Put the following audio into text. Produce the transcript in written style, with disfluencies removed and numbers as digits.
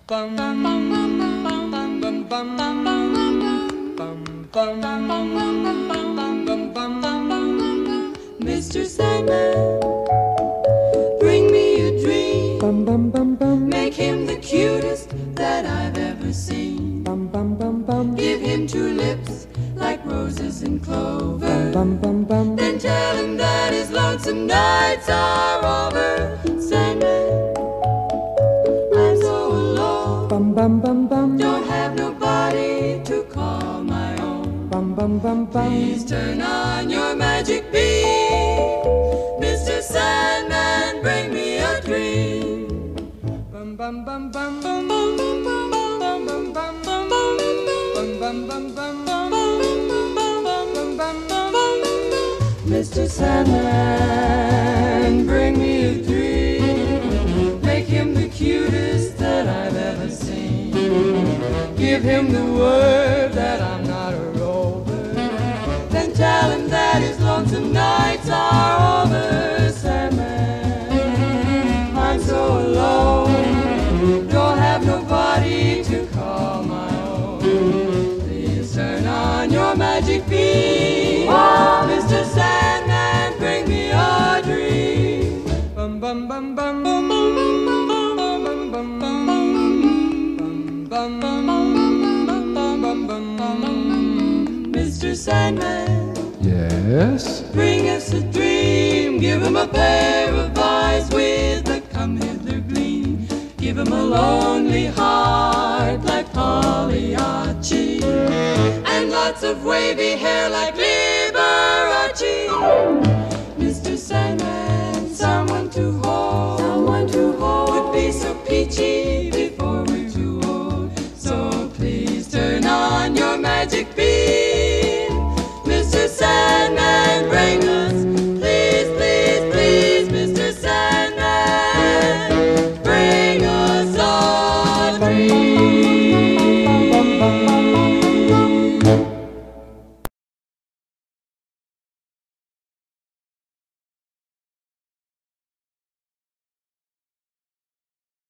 Mr. Sandman, bring me a dream. Make him the cutest that I've ever seen. Give him two lips like roses and clover. Then tell him that his lonesome nights are over. Sandman, I'm so alone. Don't have nobody to call my own. Please turn on your magic beam. Mr. Sandman, bring me a dream. Mr. Sandman, bring me a dream. Make him the cutest that I've ever seen. Give him the word that I'm not a rover. Then tell him that his lonesome nights are over. Sandman, I'm so alone. Don't have nobody to call my own. Please turn on your magic beam. Mr. Sandman, bring me a dream. Mr. Sandman, Yes? bring us a dream. Give him a pair of eyes with a come hither gleam. Give him a lonely heart like Pagliacci, and lots of wavy hair like Liberace.